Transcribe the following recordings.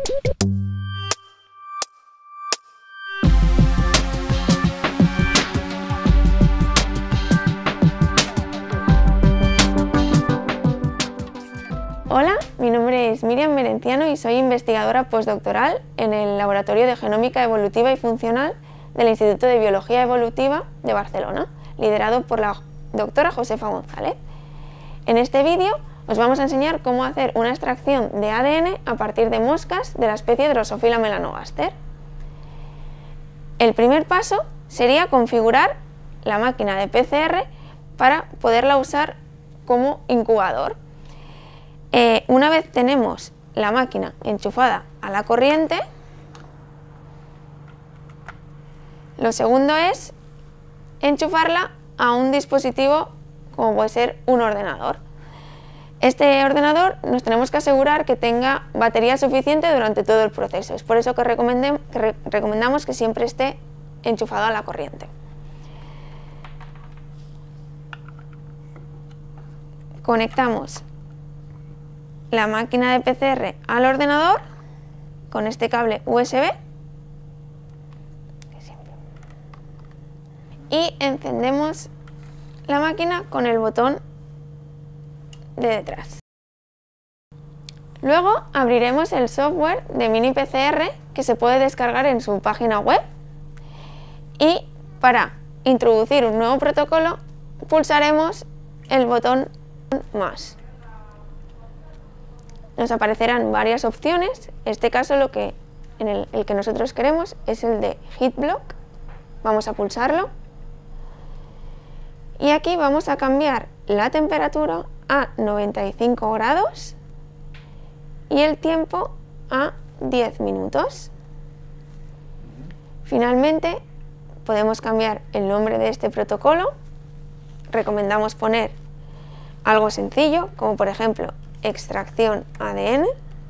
Hola, mi nombre es Miriam Merenciano y soy investigadora postdoctoral en el Laboratorio de Genómica Evolutiva y Funcional del Instituto de Biología Evolutiva de Barcelona, liderado por la doctora Josefa González. En este vídeo os vamos a enseñar cómo hacer una extracción de ADN a partir de moscas de la especie Drosophila melanogaster. El primer paso sería configurar la máquina de PCR para poderla usar como incubador. Una vez tenemos la máquina enchufada a la corriente, lo segundo es enchufarla a un dispositivo como puede ser un ordenador. Este ordenador nos tenemos que asegurar que tenga batería suficiente durante todo el proceso. Es por eso que recomendamos que siempre esté enchufado a la corriente. Conectamos la máquina de PCR al ordenador con este cable USB y encendemos la máquina con el botón de detrás. Luego abriremos el software de MiniPCR que se puede descargar en su página web y para introducir un nuevo protocolo pulsaremos el botón más. Nos aparecerán varias opciones. En este caso el que nosotros queremos es el de HeatBlock. Vamos a pulsarlo y aquí vamos a cambiar la temperatura a 95 grados y el tiempo a 10 minutos. Finalmente podemos cambiar el nombre de este protocolo. Recomendamos poner algo sencillo como por ejemplo extracción ADN.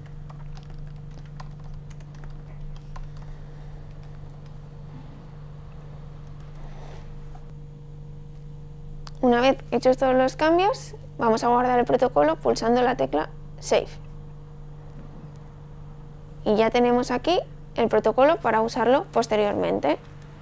Una vez hechos todos los cambios, vamos a guardar el protocolo pulsando la tecla Save. Y ya tenemos aquí el protocolo para usarlo posteriormente.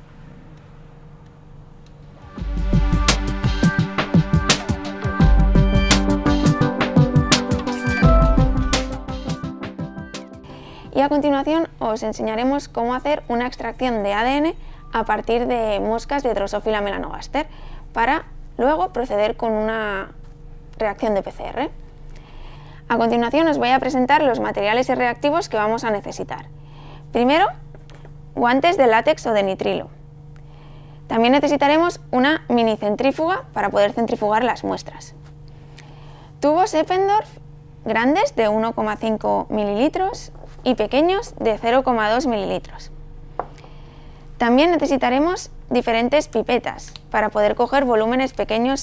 Y a continuación os enseñaremos cómo hacer una extracción de ADN a partir de moscas de Drosophila melanogaster para luego proceder con una reacción de PCR. A continuación os voy a presentar los materiales y reactivos que vamos a necesitar. Primero, guantes de látex o de nitrilo. También necesitaremos una mini centrífuga para poder centrifugar las muestras. Tubos Eppendorf grandes de 1,5 mililitros y pequeños de 0,2 mililitros. También necesitaremos diferentes pipetas para poder coger volúmenes pequeños.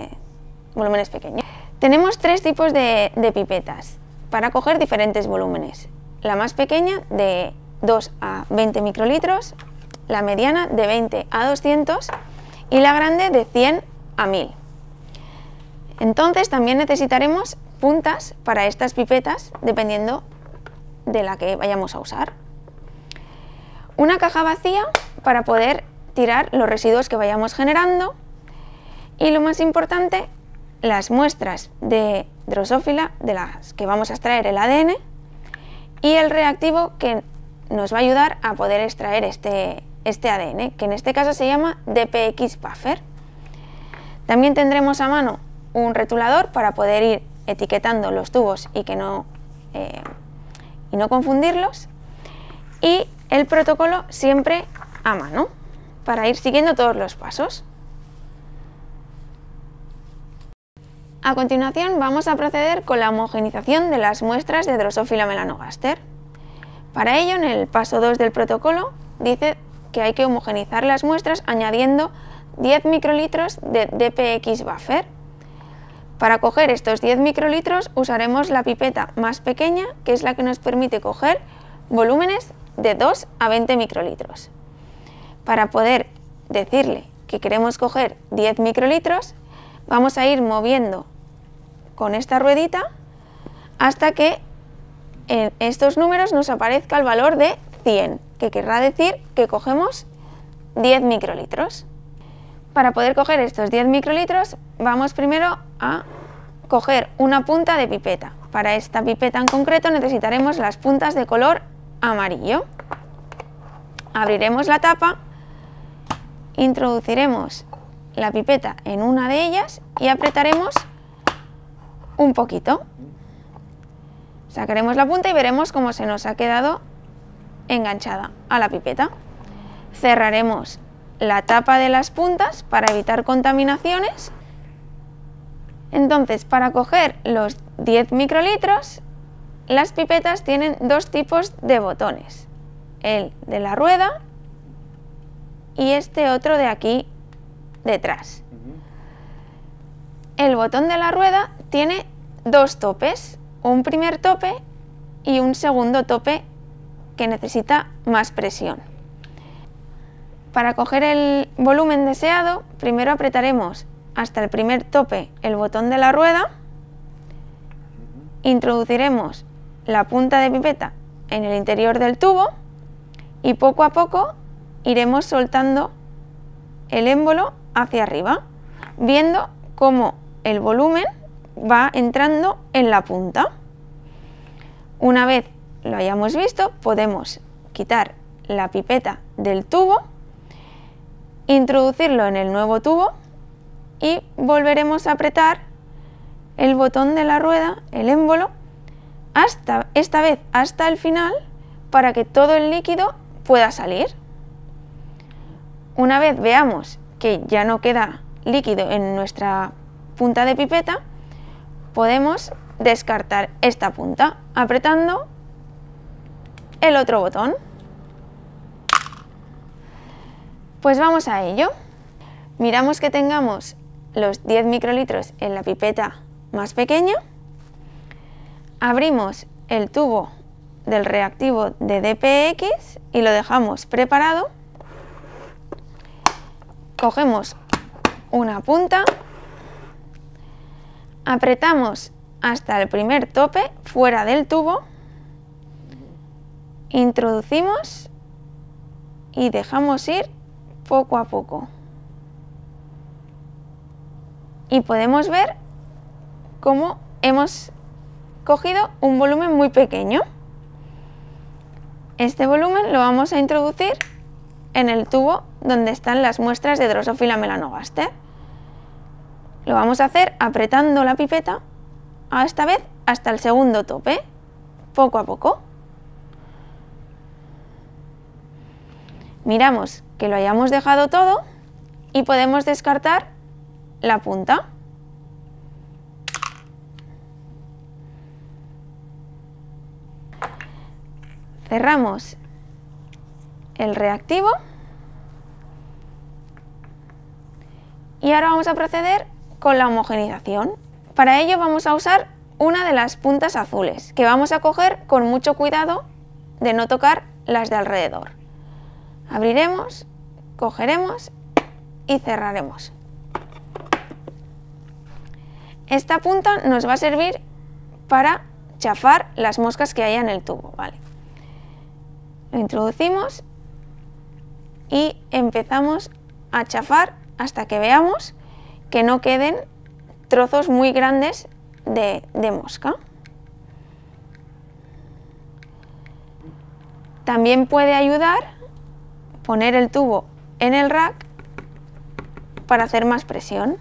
Tenemos tres tipos de pipetas para coger diferentes volúmenes. La más pequeña de 2 a 20 microlitros, la mediana de 20 a 200 y la grande de 100 a 1000. Entonces también necesitaremos puntas para estas pipetas dependiendo de la que vayamos a usar. Una caja vacía para poder tirar los residuos que vayamos generando y lo más importante, las muestras de Drosophila de las que vamos a extraer el ADN y el reactivo que nos va a ayudar a poder extraer este ADN, que en este caso se llama DPX Buffer. También tendremos a mano un retulador para poder ir etiquetando los tubos y no confundirlos, y el protocolo siempre a mano para ir siguiendo todos los pasos. A continuación vamos a proceder con la homogenización de las muestras de Drosophila melanogaster. Para ello, en el paso 2 del protocolo dice que hay que homogenizar las muestras añadiendo 10 microlitros de DPX Buffer. Para coger estos 10 microlitros usaremos la pipeta más pequeña, que es la que nos permite coger volúmenes de 2 a 20 microlitros. Para poder decirle que queremos coger 10 microlitros, vamos a ir moviendo con esta ruedita hasta que en estos números nos aparezca el valor de 100, que querrá decir que cogemos 10 microlitros. Para poder coger estos 10 microlitros vamos primero a coger una punta de pipeta. Para esta pipeta en concreto necesitaremos las puntas de color amarillo. Abriremos la tapa, introduciremos la pipeta en una de ellas y apretaremos un poquito. Sacaremos la punta y veremos cómo se nos ha quedado enganchada a la pipeta. Cerraremos la tapa de las puntas para evitar contaminaciones. Entonces, para coger los 10 microlitros, las pipetas tienen dos tipos de botones. El de la rueda y este otro de aquí detrás. El botón de la rueda tiene dos topes, un primer tope y un segundo tope que necesita más presión. Para coger el volumen deseado, primero apretaremos hasta el primer tope el botón de la rueda, introduciremos la punta de pipeta en el interior del tubo y poco a poco iremos soltando el émbolo hacia arriba, viendo cómo el volumen va entrando en la punta. Una vez lo hayamos visto, podemos quitar la pipeta del tubo, introducirlo en el nuevo tubo y volveremos a apretar el botón de la rueda, el émbolo, esta vez hasta el final para que todo el líquido pueda salir. Una vez veamos que ya no queda líquido en nuestra punta de pipeta, podemos descartar esta punta apretando el otro botón. Pues vamos a ello. Miramos que tengamos los 10 microlitros en la pipeta más pequeña. Abrimos el tubo del reactivo de DPX y lo dejamos preparado. Cogemos una punta, apretamos hasta el primer tope fuera del tubo, introducimos y dejamos ir poco a poco. Y podemos ver cómo hemos cogido un volumen muy pequeño. Este volumen lo vamos a introducir en el tubo donde están las muestras de Drosophila melanogaster. Lo vamos a hacer apretando la pipeta, esta vez hasta el segundo tope, poco a poco. Miramos que lo hayamos dejado todo y podemos descartar la punta. Cerramos el reactivo y ahora vamos a proceder con la homogeneización. Para ello vamos a usar una de las puntas azules, que vamos a coger con mucho cuidado de no tocar las de alrededor. Abriremos, cogeremos y cerraremos. Esta punta nos va a servir para chafar las moscas que haya en el tubo, ¿vale? Lo introducimos y empezamos a chafar hasta que veamos que no queden trozos muy grandes de mosca. También puede ayudar poner el tubo en el rack para hacer más presión.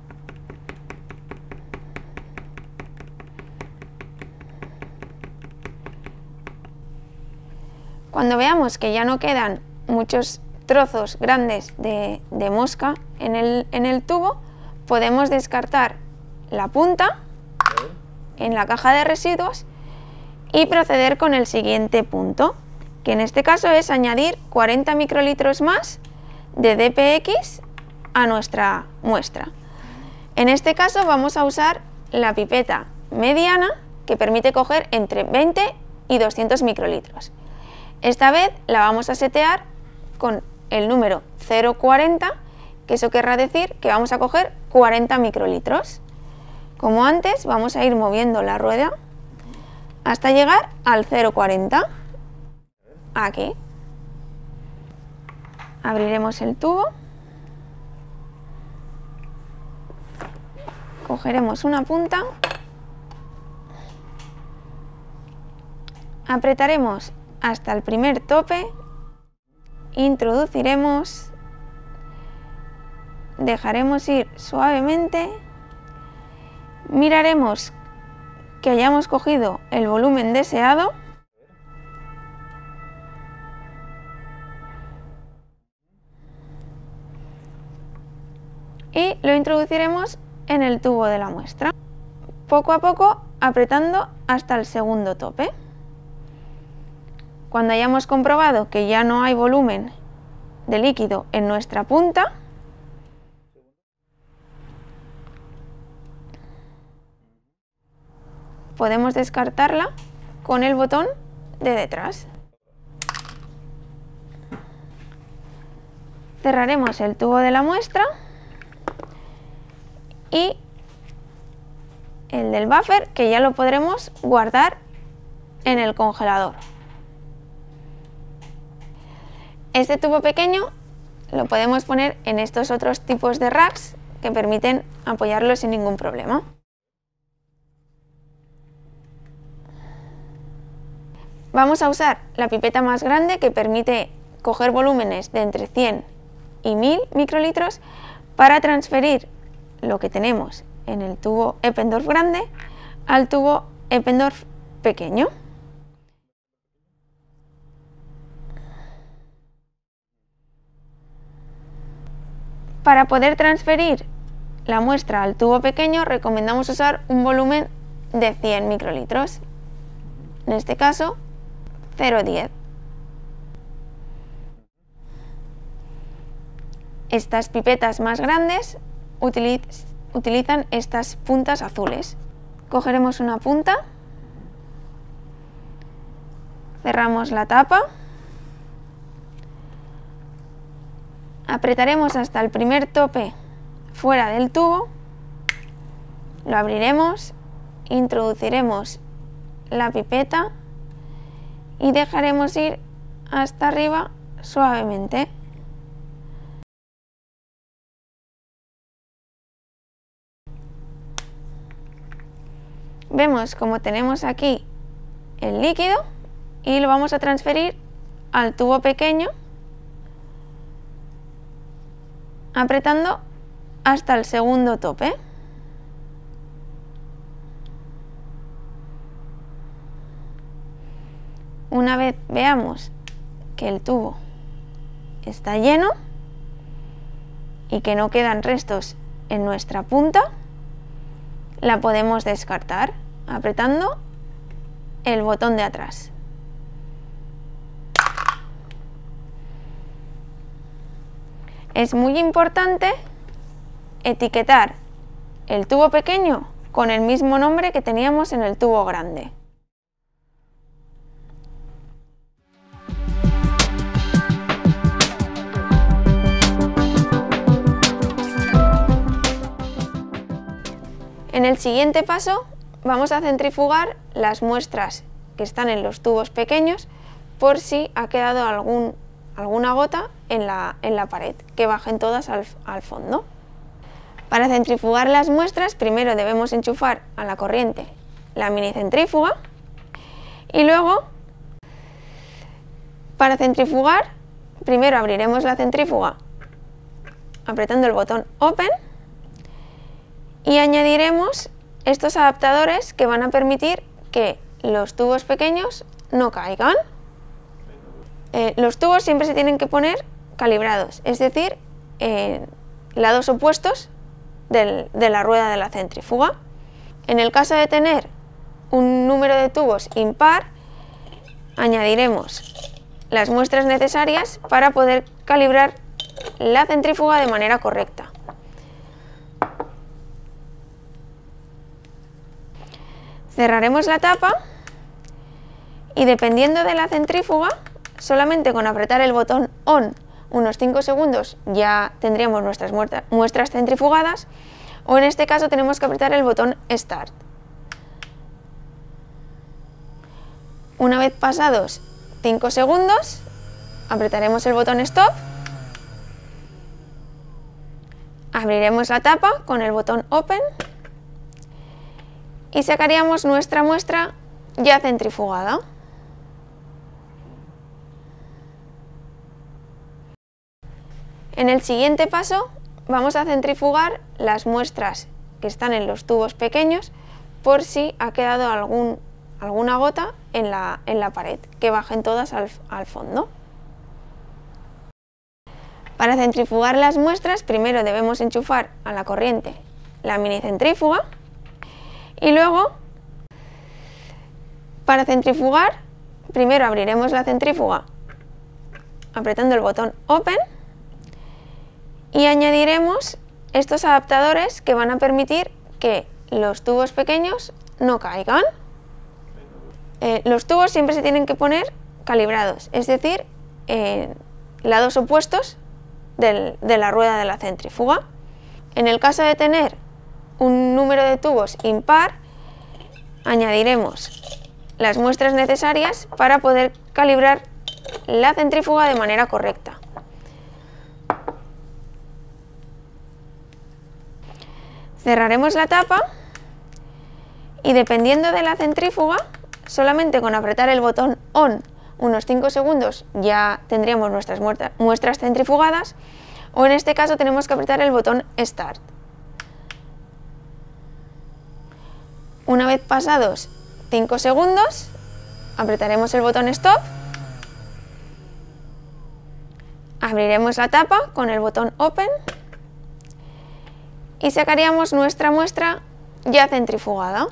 Cuando veamos que ya no quedan muchos trozos grandes de mosca en el tubo, podemos descartar la punta en la caja de residuos y proceder con el siguiente punto, que en este caso es añadir 40 microlitros más de DPX a nuestra muestra. En este caso vamos a usar la pipeta mediana, que permite coger entre 20 y 200 microlitros. Esta vez la vamos a setear con el número 0,40, que eso querrá decir que vamos a coger 40 microlitros. Como antes, vamos a ir moviendo la rueda hasta llegar al 0,40. Aquí. Abriremos el tubo. Cogeremos una punta. Apretaremos hasta el primer tope. Introduciremos. Dejaremos ir suavemente. Miraremos que hayamos cogido el volumen deseado. Y lo introduciremos en el tubo de la muestra, poco a poco apretando hasta el segundo tope. Cuando hayamos comprobado que ya no hay volumen de líquido en nuestra punta, podemos descartarla con el botón de detrás. Cerraremos el tubo de la muestra y el del buffer, que ya lo podremos guardar en el congelador. Este tubo pequeño lo podemos poner en estos otros tipos de racks que permiten apoyarlo sin ningún problema. Vamos a usar la pipeta más grande, que permite coger volúmenes de entre 100 y 1000 microlitros para transferir lo que tenemos en el tubo Eppendorf grande al tubo Eppendorf pequeño. Para poder transferir la muestra al tubo pequeño recomendamos usar un volumen de 100 microlitros, en este caso 0,10. Estas pipetas más grandes utilizan estas puntas azules. Cogeremos una punta, cerramos la tapa, apretaremos hasta el primer tope fuera del tubo, lo abriremos, introduciremos la pipeta y dejaremos ir hasta arriba suavemente. Vemos como tenemos aquí el líquido y lo vamos a transferir al tubo pequeño, apretando hasta el segundo tope. Una vez veamos que el tubo está lleno y que no quedan restos en nuestra punta, la podemos descartar apretando el botón de atrás. Es muy importante etiquetar el tubo pequeño con el mismo nombre que teníamos en el tubo grande. En el siguiente paso vamos a centrifugar las muestras que están en los tubos pequeños por si ha quedado alguna gota en la pared, que bajen todas al fondo. Para centrifugar las muestras primero debemos enchufar a la corriente la mini centrífuga y luego, para centrifugar, primero abriremos la centrífuga apretando el botón Open y añadiremos estos adaptadores que van a permitir que los tubos pequeños no caigan. Los tubos siempre se tienen que poner calibrados, es decir, en lados opuestos de la rueda de la centrífuga. En el caso de tener un número de tubos impar, añadiremos las muestras necesarias para poder calibrar la centrífuga de manera correcta. Cerraremos la tapa y, dependiendo de la centrífuga, solamente con apretar el botón ON unos 5 segundos ya tendríamos nuestras muestras centrifugadas, o en este caso tenemos que apretar el botón START. Una vez pasados 5 segundos, apretaremos el botón Stop, abriremos la tapa con el botón Open y sacaríamos nuestra muestra ya centrifugada. En el siguiente paso vamos a centrifugar las muestras que están en los tubos pequeños por si ha quedado alguna gota en la pared, que bajen todas al fondo. Para centrifugar las muestras, primero debemos enchufar a la corriente la mini centrífuga y luego, para centrifugar, primero abriremos la centrífuga apretando el botón Open y añadiremos estos adaptadores que van a permitir que los tubos pequeños no caigan. Los tubos siempre se tienen que poner calibrados, es decir, en lados opuestos de la rueda de la centrífuga. En el caso de tener un número de tubos impar, añadiremos las muestras necesarias para poder calibrar la centrífuga de manera correcta. Cerraremos la tapa y, dependiendo de la centrífuga, solamente con apretar el botón ON unos 5 segundos ya tendríamos nuestras muestras centrifugadas, o en este caso tenemos que apretar el botón Start. Una vez pasados 5 segundos, apretaremos el botón Stop, abriremos la tapa con el botón Open y sacaríamos nuestra muestra ya centrifugada.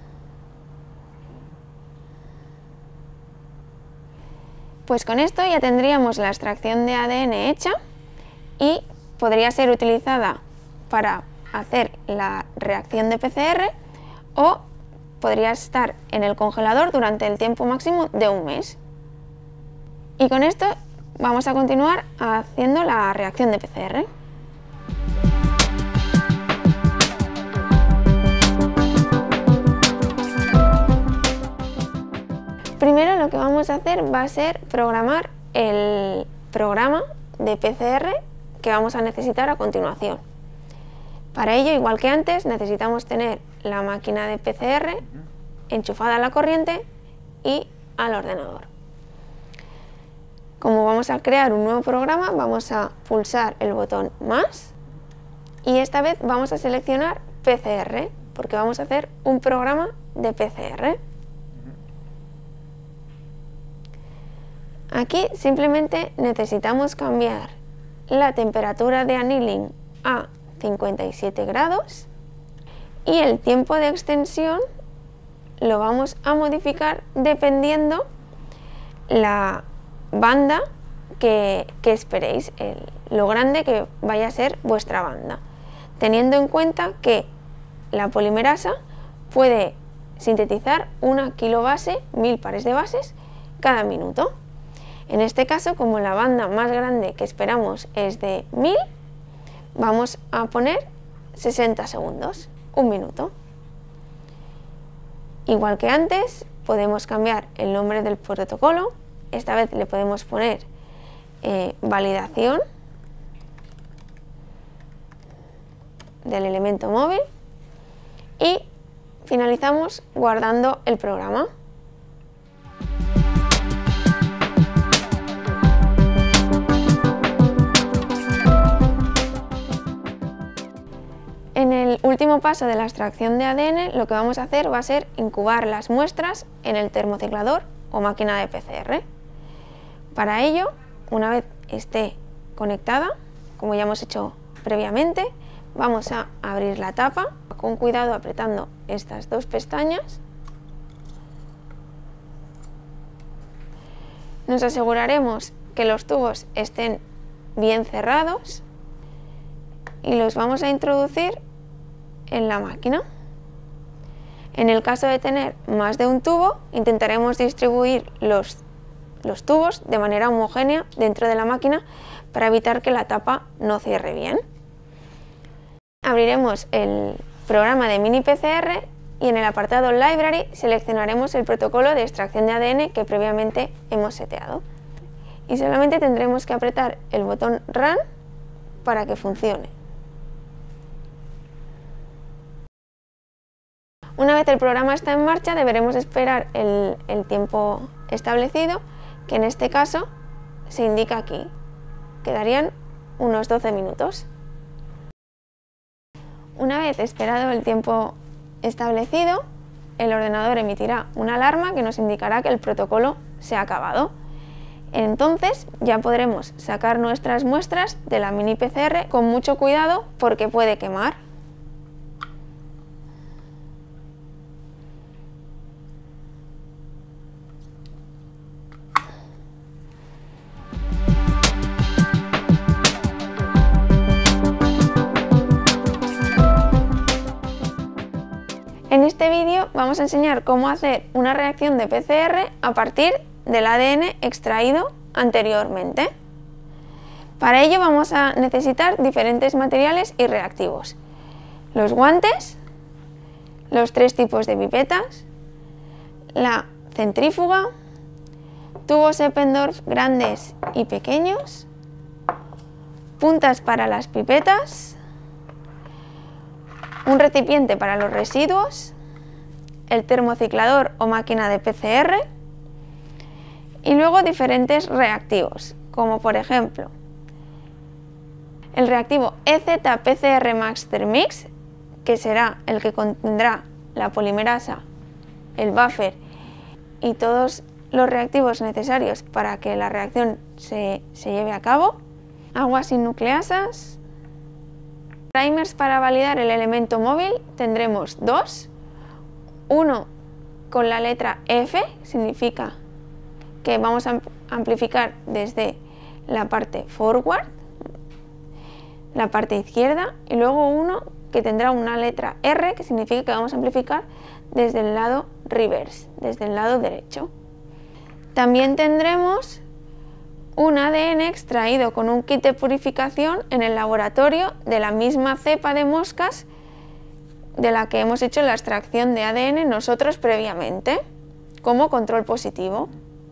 Pues con esto ya tendríamos la extracción de ADN hecha y podría ser utilizada para hacer la reacción de PCR o podría estar en el congelador durante el tiempo máximo de un mes. Y con esto vamos a continuar haciendo la reacción de PCR. Primero lo que vamos a hacer va a ser programar el programa de PCR que vamos a necesitar a continuación. Para ello, igual que antes, necesitamos tener la máquina de PCR enchufada a la corriente y al ordenador. Como vamos a crear un nuevo programa, vamos a pulsar el botón más y esta vez vamos a seleccionar PCR porque vamos a hacer un programa de PCR. Aquí simplemente necesitamos cambiar la temperatura de annealing a 57 grados y el tiempo de extensión lo vamos a modificar dependiendo la banda que esperéis, lo grande que vaya a ser vuestra banda, teniendo en cuenta que la polimerasa puede sintetizar una kilobase, 1000 pares de bases cada minuto. En este caso, como la banda más grande que esperamos es de 1000, vamos a poner 60 segundos, un minuto. Igual que antes, podemos cambiar el nombre del protocolo. Esta vez le podemos poner validación del elemento móvil y finalizamos guardando el programa. En el último paso de la extracción de ADN, lo que vamos a hacer va a ser incubar las muestras en el termociclador o máquina de PCR. Para ello, una vez esté conectada, como ya hemos hecho previamente, vamos a abrir la tapa, con cuidado apretando estas dos pestañas. Nos aseguraremos que los tubos estén bien cerrados y los vamos a introducir en la máquina. En el caso de tener más de un tubo, intentaremos distribuir los tubos de manera homogénea dentro de la máquina para evitar que la tapa no cierre bien. Abriremos el programa de mini PCR y en el apartado Library seleccionaremos el protocolo de extracción de ADN que previamente hemos seteado. Y solamente tendremos que apretar el botón Run para que funcione. Una vez el programa está en marcha, deberemos esperar el tiempo establecido, que en este caso se indica aquí. Quedarían unos 12 minutos. Una vez esperado el tiempo establecido, el ordenador emitirá una alarma que nos indicará que el protocolo se ha acabado. Entonces ya podremos sacar nuestras muestras de la mini PCR con mucho cuidado porque puede quemar. En este vídeo vamos a enseñar cómo hacer una reacción de PCR a partir del ADN extraído anteriormente. Para ello vamos a necesitar diferentes materiales y reactivos. Los guantes, los 3 tipos de pipetas, la centrífuga, tubos Eppendorf grandes y pequeños, puntas para las pipetas, un recipiente para los residuos, el termociclador o máquina de PCR y luego diferentes reactivos, como por ejemplo el reactivo EZ-PCR Master Mix, que será el que contendrá la polimerasa, el buffer y todos los reactivos necesarios para que la reacción se lleve a cabo, aguas sin nucleasas. Primers para validar el elemento móvil tendremos 2, uno con la letra F, significa que vamos a amplificar desde la parte forward, la parte izquierda, y luego uno que tendrá una letra R, que significa que vamos a amplificar desde el lado reverse, desde el lado derecho. También tendremos un ADN extraído con un kit de purificación en el laboratorio de la misma cepa de moscas de la que hemos hecho la extracción de ADN nosotros previamente, como control positivo.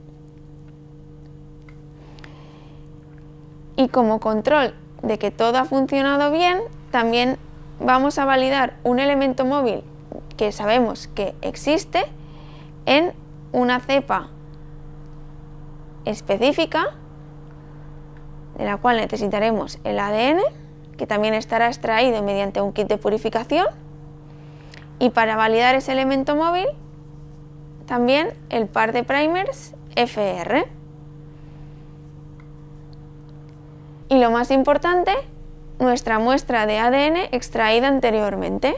Y como control de que todo ha funcionado bien, también vamos a validar un elemento móvil que sabemos que existe en una cepa específica, de la cual necesitaremos el ADN, que también estará extraído mediante un kit de purificación, y para validar ese elemento móvil también el par de primers FR. Y lo más importante, nuestra muestra de ADN extraída anteriormente.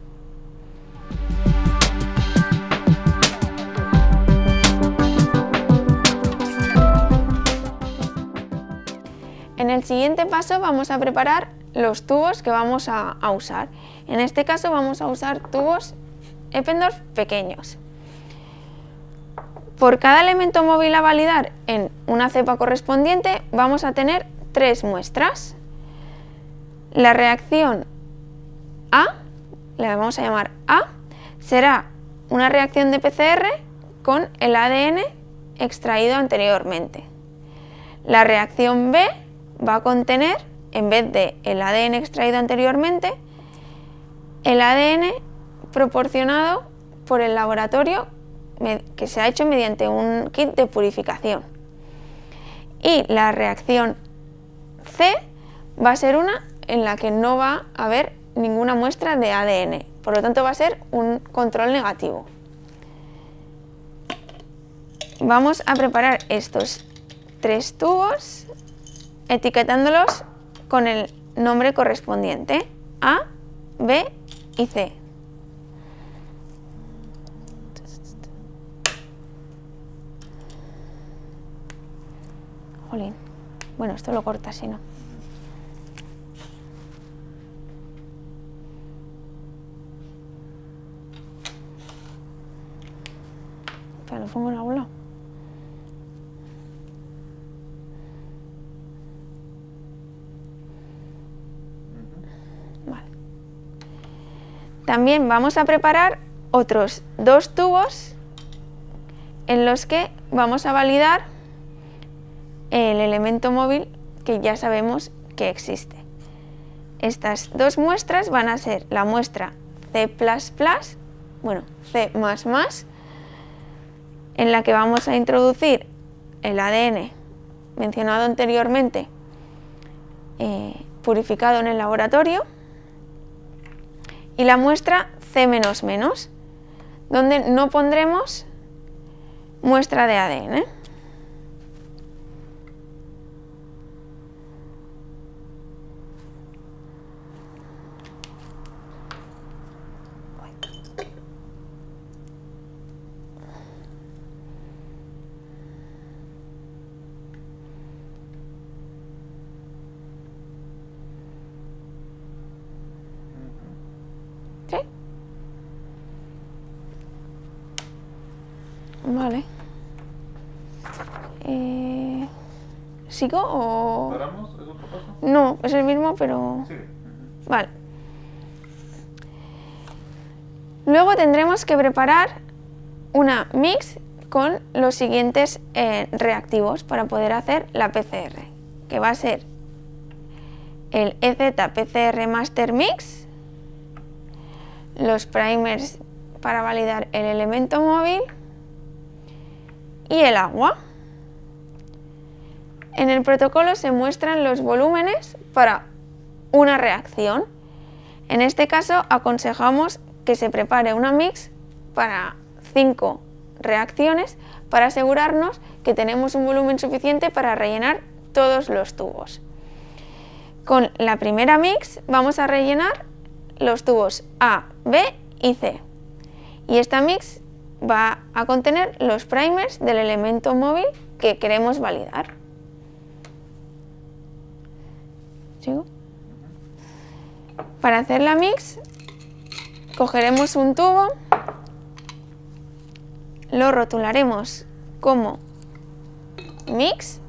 En el siguiente paso vamos a preparar los tubos que vamos a usar. En este caso vamos a usar tubos Eppendorf pequeños. Por cada elemento móvil a validar en una cepa correspondiente vamos a tener 3 muestras. La reacción A, la vamos a llamar A, será una reacción de PCR con el ADN extraído anteriormente. La reacción B va a contener, en vez de el ADN extraído anteriormente, el ADN proporcionado por el laboratorio que se ha hecho mediante un kit de purificación. Y la reacción C va a ser una en la que no va a haber ninguna muestra de ADN, por lo tanto va a ser un control negativo. Vamos a preparar estos 3 tubos etiquetándolos con el nombre correspondiente, A, B y C. Jolín. Bueno, esto lo corta si no. Pero lo pongo en algún lado. Vale. También vamos a preparar otros 2 tubos en los que vamos a validar el elemento móvil que ya sabemos que existe. Estas 2 muestras van a ser la muestra C++, bueno, C++, en la que vamos a introducir el ADN mencionado anteriormente, purificado en el laboratorio, y la muestra C++, donde no pondremos muestra de ADN. ¿Sí? Vale. ¿Sigo o...? ¿Paramos? ¿Es otro paso? No, es el mismo, pero... Sigue. Vale. Luego tendremos que preparar una mix con los siguientes reactivos para poder hacer la PCR, que va a ser el EZ-PCR Master Mix, los primers para validar el elemento móvil y el agua. En el protocolo se muestran los volúmenes para una reacción. En este caso aconsejamos que se prepare una mix para 5 reacciones para asegurarnos que tenemos un volumen suficiente para rellenar todos los tubos. Con la primera mix vamos a rellenar los tubos A, B y C. Y esta mix va a contener los primers del elemento móvil que queremos validar. ¿Sigo? Para hacer la mix, cogeremos un tubo, lo rotularemos como mix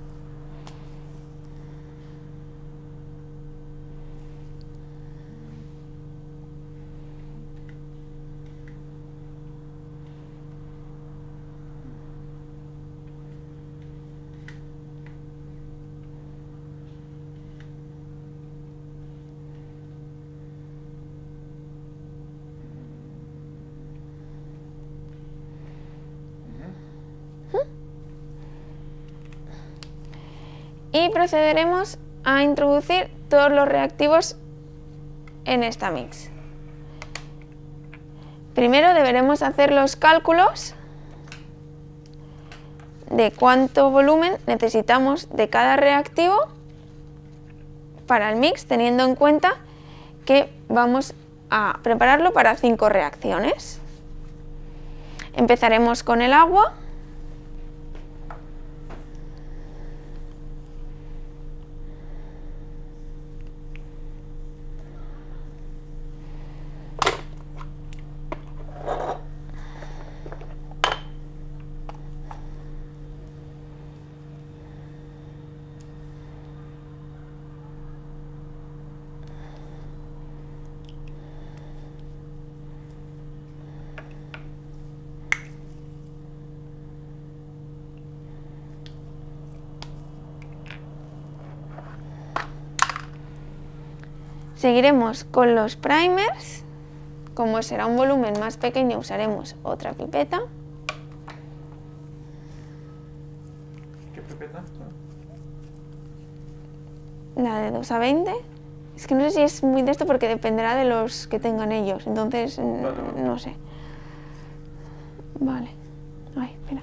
y procederemos a introducir todos los reactivos en esta mix. Primero deberemos hacer los cálculos de cuánto volumen necesitamos de cada reactivo para el mix, teniendo en cuenta que vamos a prepararlo para 5 reacciones. Empezaremos con el agua. Seguiremos con los primers. Como será un volumen más pequeño, usaremos otra pipeta. ¿Qué pipeta? La de 2 a 20. Es que no sé si es muy de esto porque dependerá de los que tengan ellos. Entonces, no sé. Vale. Ay, espera.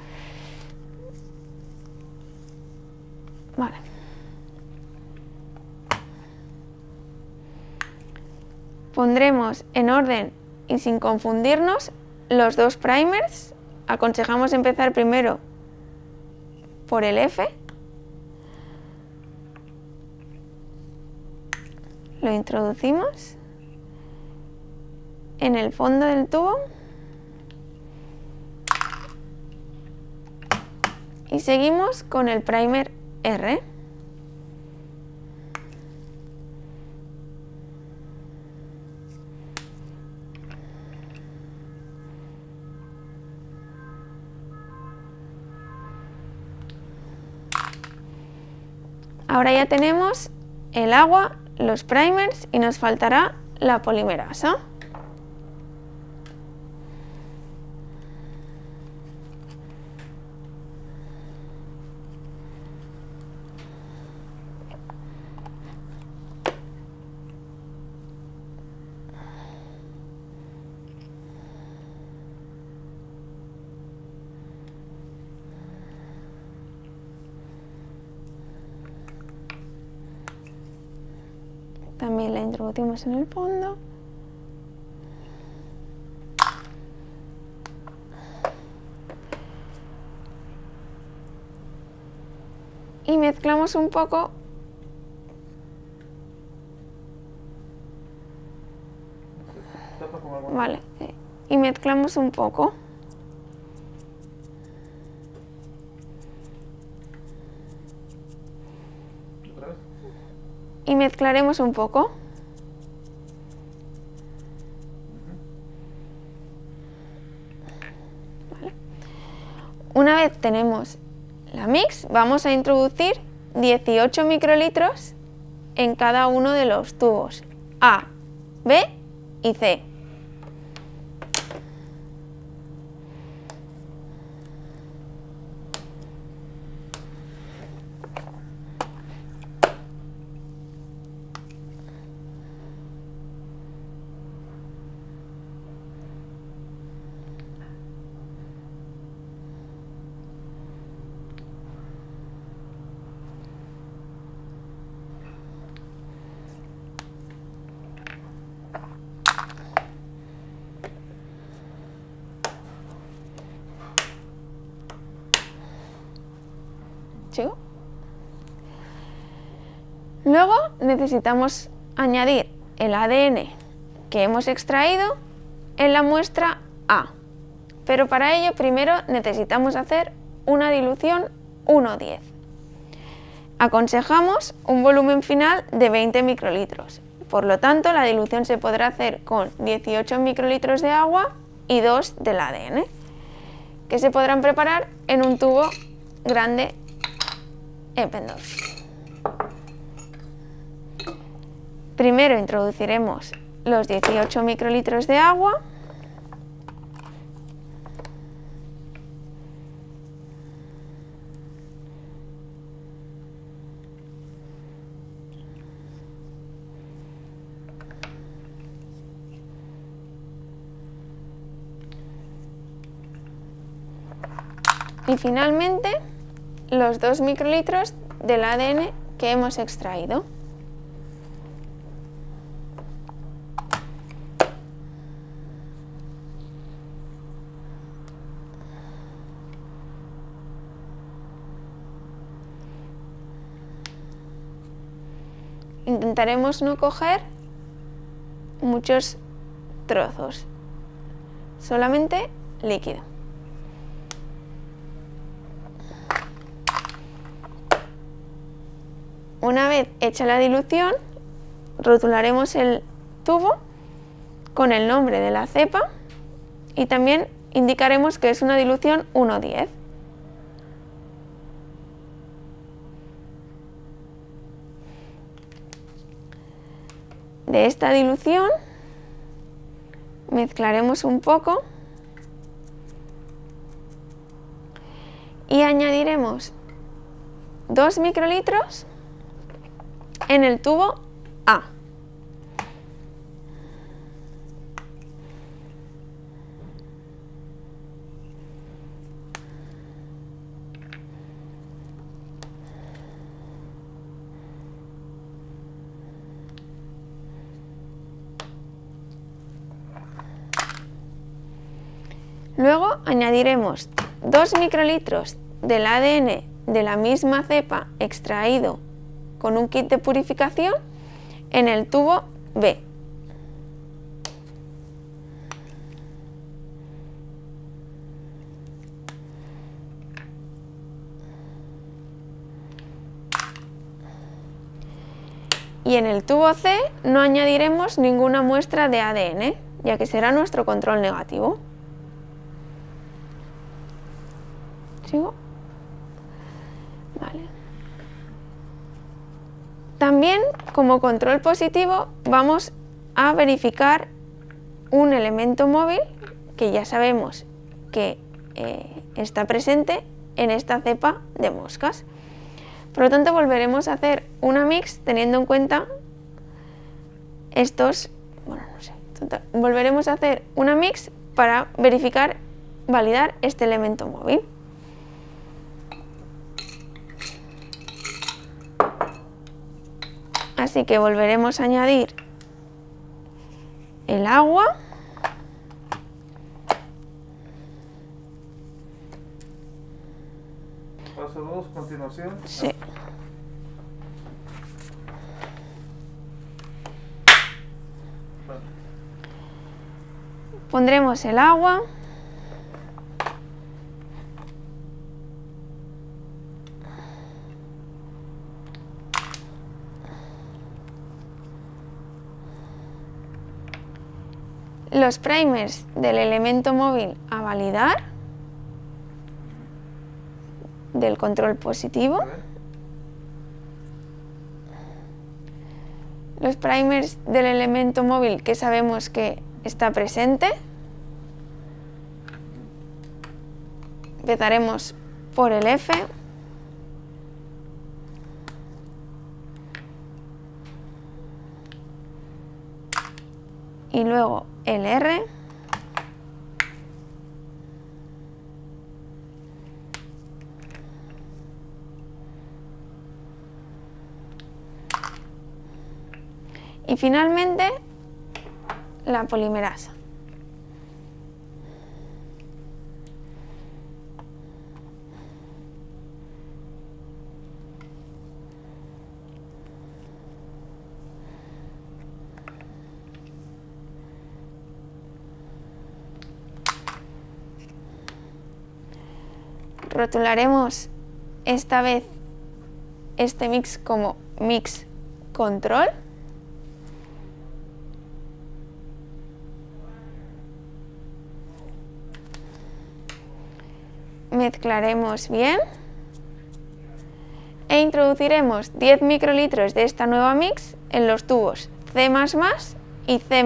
Vale. Pondremos en orden y sin confundirnos los 2 primers. Aconsejamos empezar primero por el F. Lo introducimos en el fondo del tubo y seguimos con el primer R. Ahora ya tenemos el agua, los primers y nos faltará la polimerasa. También la introducimos en el fondo. Y mezclamos un poco. Tapa con agua. Vale. Y mezclamos un poco. ¿Otra vez? Y mezclaremos un poco. Vale. Una vez tenemos la mix, vamos a introducir 18 microlitros en cada uno de los tubos A, B y C. ¿Sigo? Luego necesitamos añadir el ADN que hemos extraído en la muestra A, pero para ello primero necesitamos hacer una dilución 1:10. Aconsejamos un volumen final de 20 microlitros, por lo tanto la dilución se podrá hacer con 18 microlitros de agua y 2 del ADN, que se podrán preparar en un tubo grande Eppendorf. Primero introduciremos los 18 microlitros de agua. Y finalmente los 2 microlitros del ADN que hemos extraído. Intentaremos no coger muchos trozos, solamente líquido. Una vez hecha la dilución, rotularemos el tubo con el nombre de la cepa y también indicaremos que es una dilución 1:10. De esta dilución mezclaremos un poco y añadiremos 2 microlitros en el tubo A. Luego añadiremos 2 microlitros del ADN de la misma cepa extraído con un kit de purificación en el tubo B. Y en el tubo C no añadiremos ninguna muestra de ADN, ya que será nuestro control negativo. ¿Sigo? Vale. También, como control positivo, vamos a verificar un elemento móvil que ya sabemos que está presente en esta cepa de moscas. Por lo tanto, volveremos a hacer una mix teniendo en cuenta estos, volveremos a hacer una mix para verificar, validar este elemento móvil. Así que volveremos a añadir el agua. Paso 2, continuación. Sí. Pondremos el agua. Los primers del elemento móvil a validar, del control positivo. Los primers del elemento móvil que sabemos que está presente. Empezaremos por el F. Y luego el R. Y finalmente la polimerasa. Rotularemos esta vez este mix como mix control. Mezclaremos bien e introduciremos 10 microlitros de esta nueva mix en los tubos C++ y C-.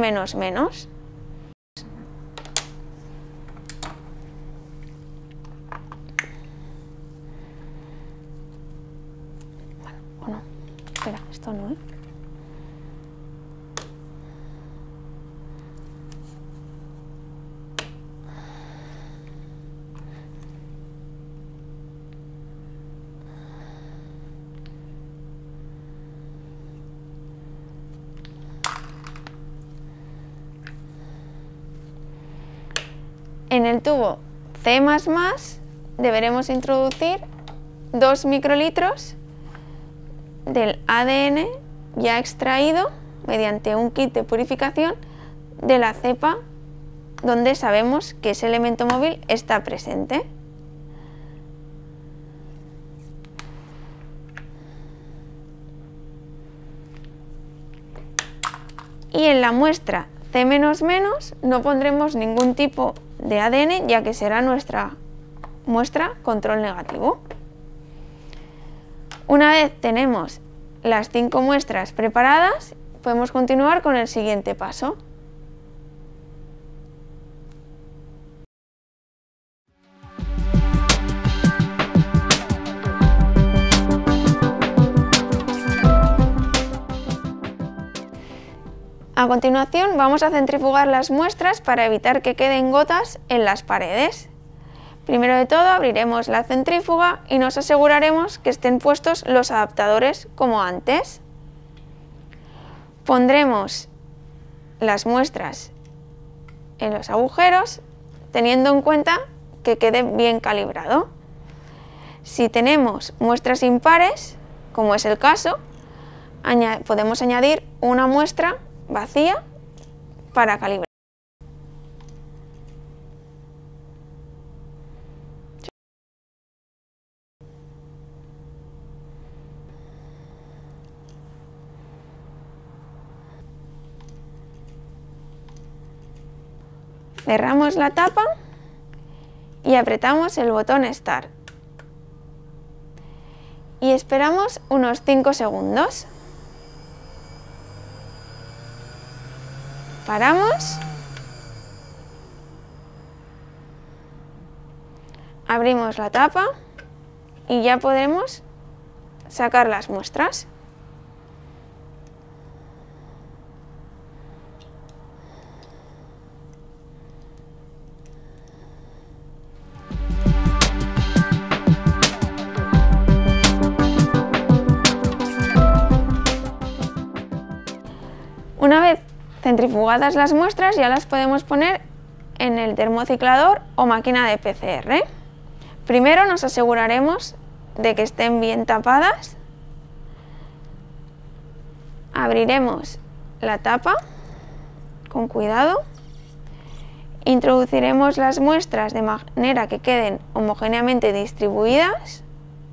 O no, espera, esto no, ¿eh? En el tubo C++ deberemos introducir 2 microlitros del ADN ya extraído mediante un kit de purificación de la cepa donde sabemos que ese elemento móvil está presente. Y en la muestra C++ no pondremos ningún tipo de ADN, ya que será nuestra muestra control negativo. Una vez tenemos las 5 muestras preparadas, podemos continuar con el siguiente paso. A continuación vamos a centrifugar las muestras para evitar que queden gotas en las paredes. Primero de todo abriremos la centrífuga y nos aseguraremos que estén puestos los adaptadores como antes. Pondremos las muestras en los agujeros teniendo en cuenta que quede bien calibrado. Si tenemos muestras impares, como es el caso, podemos añadir una muestra vacía para calibrar. Cerramos la tapa y apretamos el botón Start. Y esperamos unos 5 segundos. Paramos. Abrimos la tapa y ya podemos sacar las muestras. Una vez centrifugadas las muestras, ya las podemos poner en el termociclador o máquina de PCR. Primero nos aseguraremos de que estén bien tapadas. Abriremos la tapa con cuidado. Introduciremos las muestras de manera que queden homogéneamente distribuidas.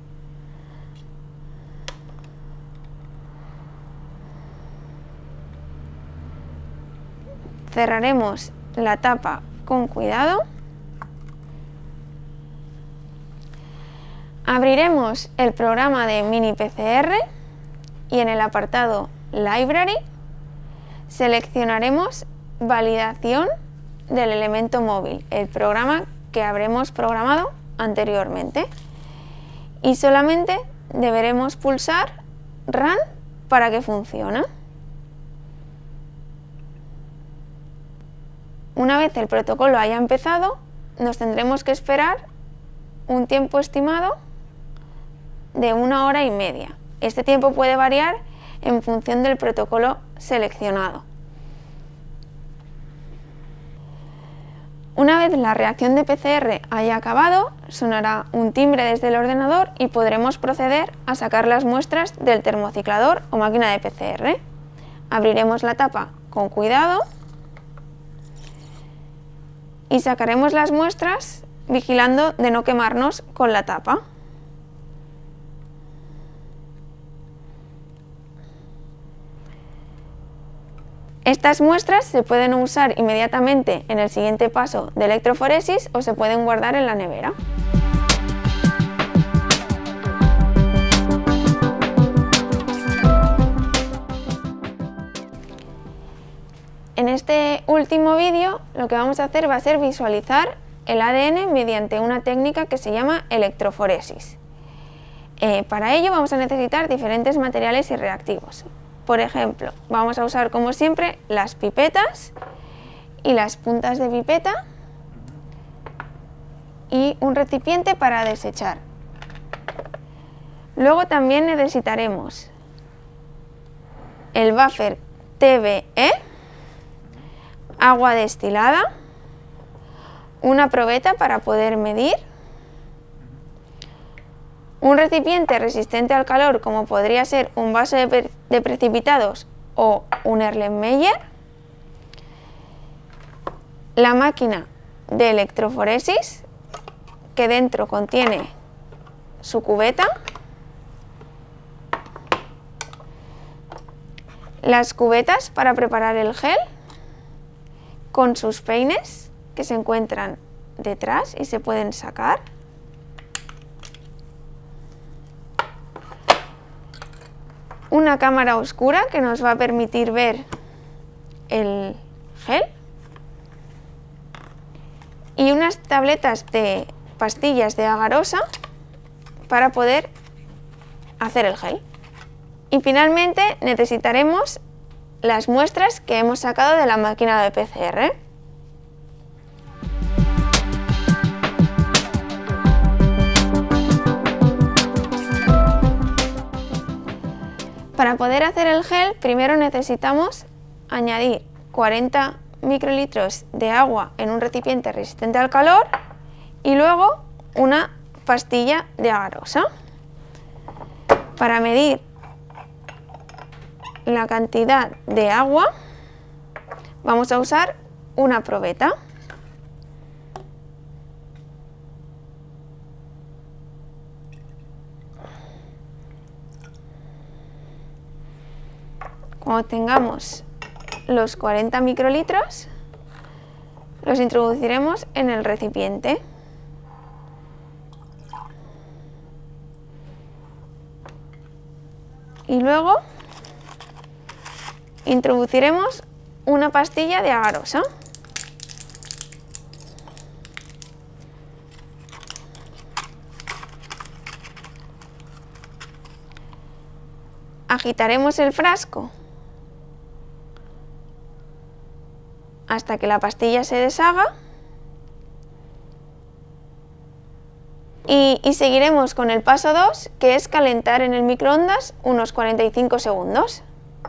Cerraremos la tapa con cuidado. Abriremos el programa de Mini PCR y en el apartado Library seleccionaremos Validación del elemento móvil, el programa que habremos programado anteriormente. Y solamente deberemos pulsar Run para que funcione. Una vez el protocolo haya empezado, nos tendremos que esperar un tiempo estimado de 1 hora y media. Este tiempo puede variar en función del protocolo seleccionado. Una vez la reacción de PCR haya acabado, sonará un timbre desde el ordenador y podremos proceder a sacar las muestras del termociclador o máquina de PCR. Abriremos la tapa con cuidado y sacaremos las muestras vigilando de no quemarnos con la tapa. Estas muestras se pueden usar inmediatamente en el siguiente paso de electroforesis o se pueden guardar en la nevera. En este último vídeo lo que vamos a hacer va a ser visualizar el ADN mediante una técnica que se llama electroforesis. Para ello vamos a necesitar diferentes materiales y reactivos. Por ejemplo, vamos a usar como siempre las pipetas y las puntas de pipeta y un recipiente para desechar. Luego también necesitaremos el buffer TBE, agua destilada, una probeta para poder medir, un recipiente resistente al calor como podría ser un vaso de precipitados o un Erlenmeyer, la máquina de electroforesis que dentro contiene su cubeta, las cubetas para preparar el gel con sus peines que se encuentran detrás y se pueden sacar, una cámara oscura que nos va a permitir ver el gel y unas tabletas de pastillas de agarosa para poder hacer el gel. Y finalmente necesitaremos las muestras que hemos sacado de la máquina de PCR. Para poder hacer el gel, primero necesitamos añadir 40 microlitros de agua en un recipiente resistente al calor y luego una pastilla de agarosa. Para medir la cantidad de agua vamos a usar una probeta. Cuando tengamos los 40 microlitros, los introduciremos en el recipiente. Y luego introduciremos una pastilla de agarosa. Agitaremos el frasco hasta que la pastilla se deshaga y seguiremos con el paso 2, que es calentar en el microondas unos 45 segundos.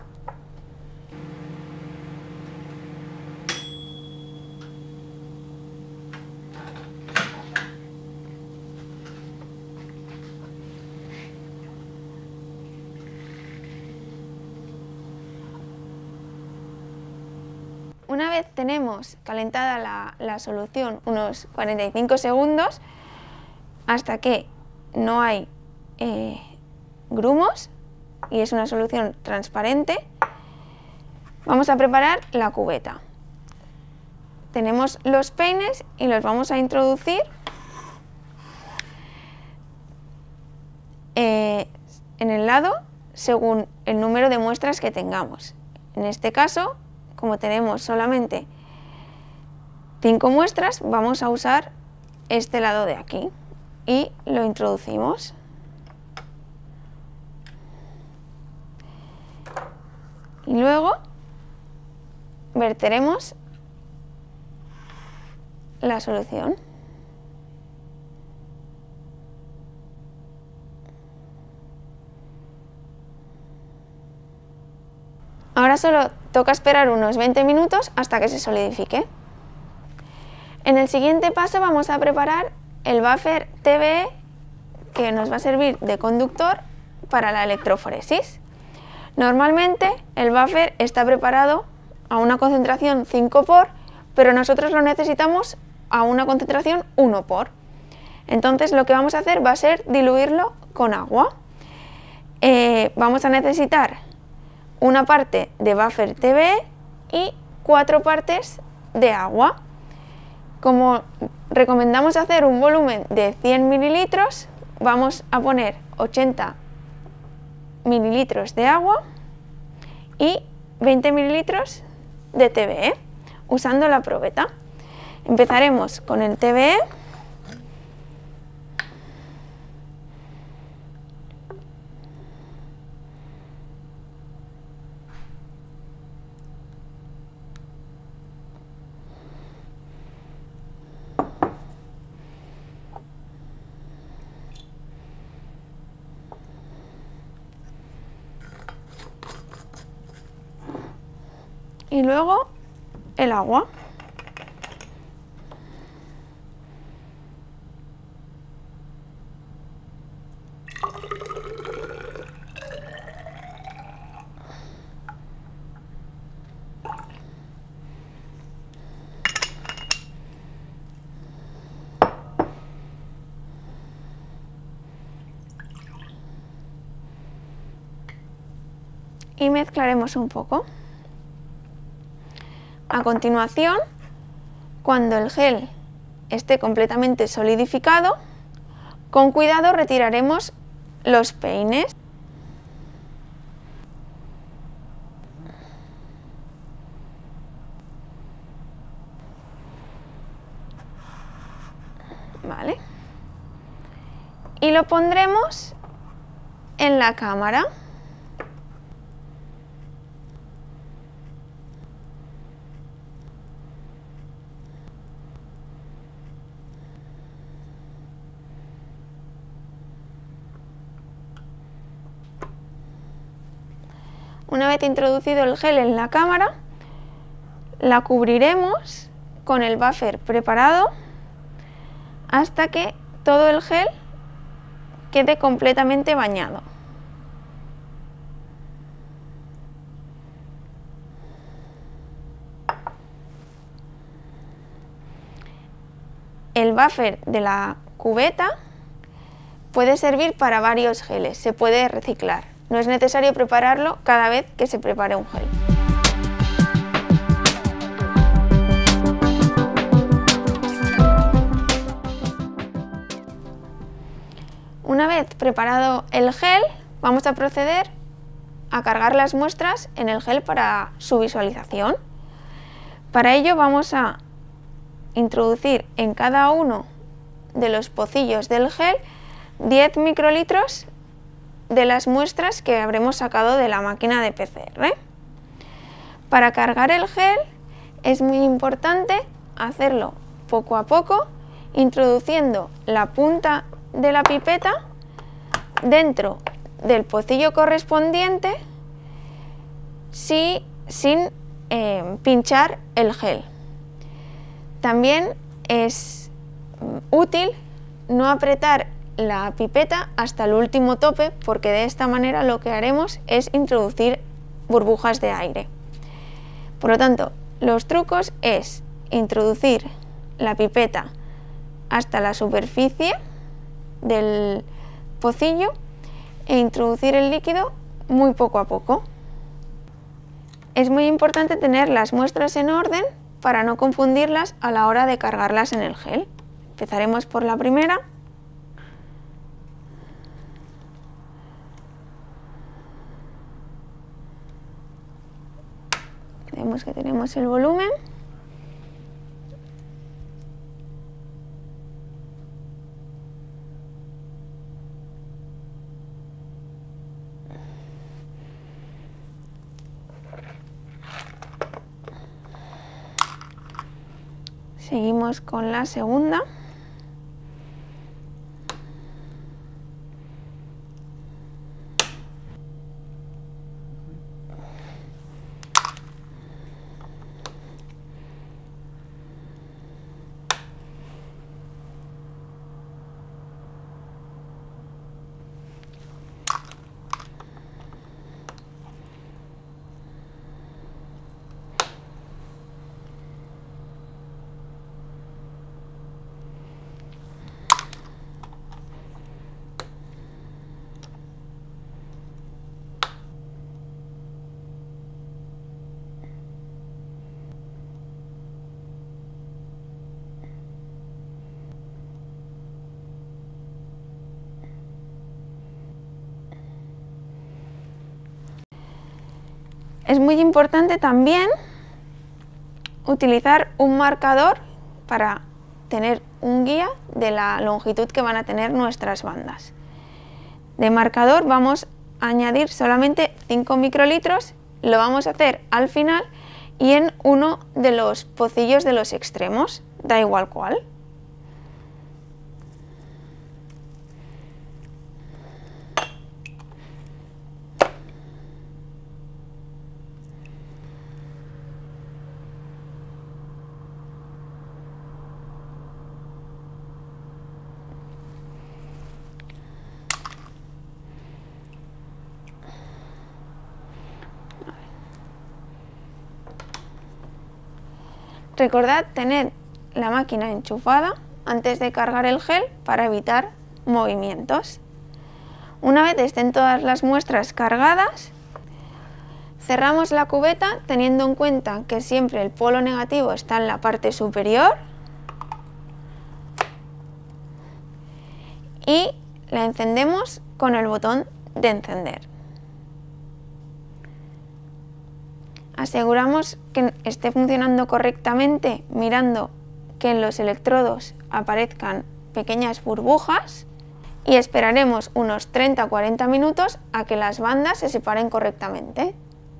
Una vez tenemos calentada la solución unos 45 segundos, hasta que no hay grumos y es una solución transparente, vamos a preparar la cubeta. Tenemos los peines y los vamos a introducir en el lado según el número de muestras que tengamos. En este caso, como tenemos solamente 5 muestras, vamos a usar este lado de aquí y lo introducimos. Y luego verteremos la solución. Ahora solo toca esperar unos 20 minutos hasta que se solidifique. En el siguiente paso vamos a preparar el buffer TBE, que nos va a servir de conductor para la electroforesis. Normalmente el buffer está preparado a una concentración 5 por, pero nosotros lo necesitamos a una concentración 1 por. Entonces lo que vamos a hacer va a ser diluirlo con agua. Vamos a necesitar una parte de buffer TBE y 4 partes de agua. Como recomendamos hacer un volumen de 100 mililitros, vamos a poner 80 mililitros de agua y 20 mililitros de TBE, usando la probeta. Empezaremos con el TBE. Y luego el agua. Y mezclaremos un poco. A continuación, cuando el gel esté completamente solidificado, con cuidado retiraremos los peines. ¿Vale? Y lo pondremos en la cámara. Una vez introducido el gel en la cámara, la cubriremos con el buffer preparado hasta que todo el gel quede completamente bañado. El buffer de la cubeta puede servir para varios geles, se puede reciclar. No es necesario prepararlo cada vez que se prepare un gel. Una vez preparado el gel, vamos a proceder a cargar las muestras en el gel para su visualización. Para ello vamos a introducir en cada uno de los pocillos del gel 10 microlitros de las muestras que habremos sacado de la máquina de PCR. Para cargar el gel es muy importante hacerlo poco a poco, introduciendo la punta de la pipeta dentro del pocillo correspondiente sin pinchar el gel. También es útil no apretar la pipeta hasta el último tope, porque de esta manera lo que haremos es introducir burbujas de aire. Por lo tanto, los trucos es introducir la pipeta hasta la superficie del pocillo e introducir el líquido muy poco a poco. Es muy importante tener las muestras en orden para no confundirlas a la hora de cargarlas en el gel. Empezaremos por la primera. Vemos que tenemos el volumen. Seguimos con la segunda. Es muy importante también utilizar un marcador para tener un guía de la longitud que van a tener nuestras bandas. De marcador vamos a añadir solamente 5 microlitros, lo vamos a hacer al final y en uno de los pocillos de los extremos, da igual cuál. Recordad tener la máquina enchufada antes de cargar el gel para evitar movimientos. Una vez estén todas las muestras cargadas, cerramos la cubeta teniendo en cuenta que siempre el polo negativo está en la parte superior y la encendemos con el botón de encender. Aseguramos que esté funcionando correctamente mirando que en los electrodos aparezcan pequeñas burbujas y esperaremos unos 30 o 40 minutos a que las bandas se separen correctamente.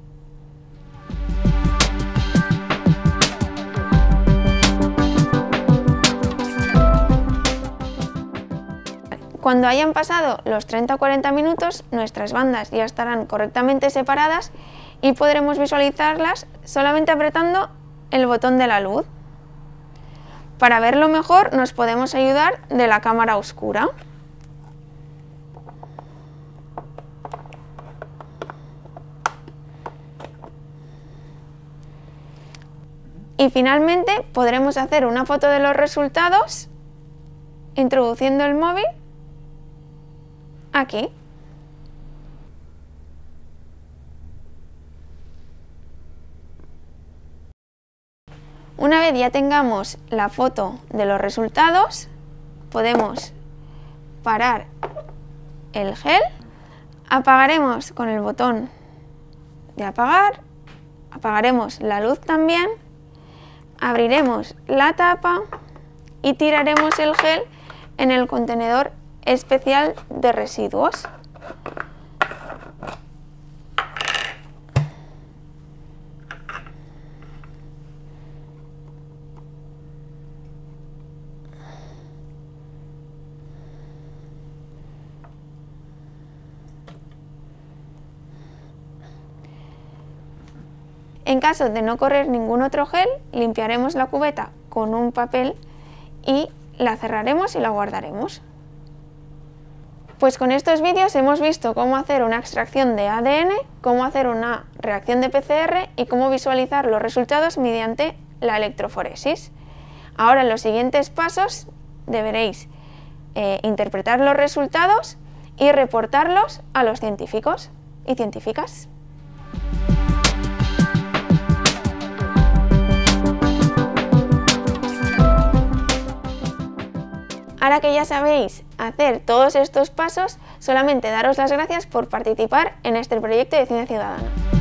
Cuando hayan pasado los 30 o 40 minutos, nuestras bandas ya estarán correctamente separadas y podremos visualizarlas solamente apretando el botón de la luz. Para verlo mejor nos podemos ayudar de la cámara oscura. Y finalmente podremos hacer una foto de los resultados introduciendo el móvil aquí. Una vez ya tengamos la foto de los resultados, podemos parar el gel, apagaremos con el botón de apagar, apagaremos la luz también Abriremos la tapa y tiraremos el gel en el contenedor especial de residuos. En caso de no correr ningún otro gel, limpiaremos la cubeta con un papel y la cerraremos y la guardaremos. Pues con estos vídeos hemos visto cómo hacer una extracción de ADN, cómo hacer una reacción de PCR y cómo visualizar los resultados mediante la electroforesis. Ahora en los siguientes pasos deberéis interpretar los resultados y reportarlos a los científicos y científicas. Ahora que ya sabéis hacer todos estos pasos, solamente daros las gracias por participar en este proyecto de Ciencia Ciudadana.